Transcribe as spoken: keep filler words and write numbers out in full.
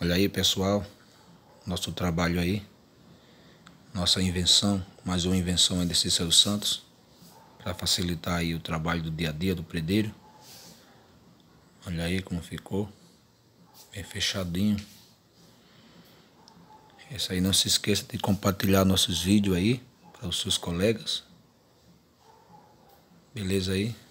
Olha aí, pessoal, nosso trabalho aí, nossa invenção, mais uma invenção aí de Cícero Santos, para facilitar aí o trabalho do dia a dia do predeiro. Olha aí como ficou, bem fechadinho. Isso aí, não se esqueça de compartilhar nossos vídeos aí para os seus colegas. Beleza aí?